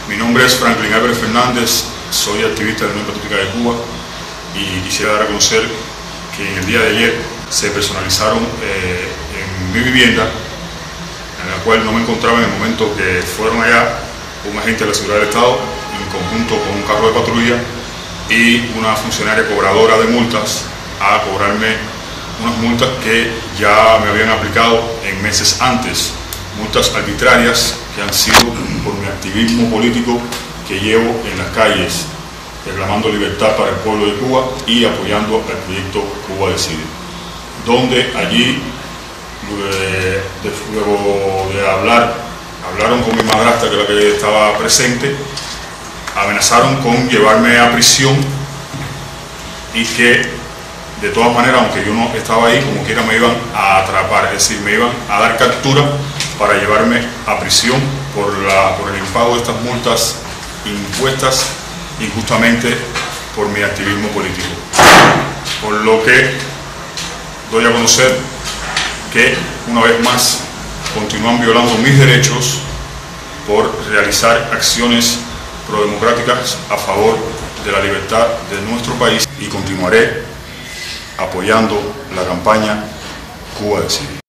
Mi nombre es Franklin Álvarez Fernández, soy activista de la Unión Patriótica de Cuba y quisiera dar a conocer que en el día de ayer se personalizaron en mi vivienda, en la cual no me encontraba en el momento que fueron allá un agente de la Seguridad del Estado en conjunto con un carro de patrulla y una funcionaria cobradora de multas a cobrarme unas multas que ya me habían aplicado en meses antes, multas arbitrarias que han sido por mi activismo político que llevo en las calles, reclamando libertad para el pueblo de Cuba y apoyando el proyecto Cuba Decide, donde allí, luego de hablaron con mi madrastra, que era la que estaba presente, amenazaron con llevarme a prisión y que de todas maneras, aunque yo no estaba ahí, como quiera me iban a atrapar, es decir, me iban a dar captura para llevarme a prisión por el impago de estas multas impuestas injustamente por mi activismo político. Por lo que doy a conocer que una vez más continúan violando mis derechos por realizar acciones prodemocráticas a favor de la libertad de nuestro país, y continuaré apoyando la campaña Cuba Decide.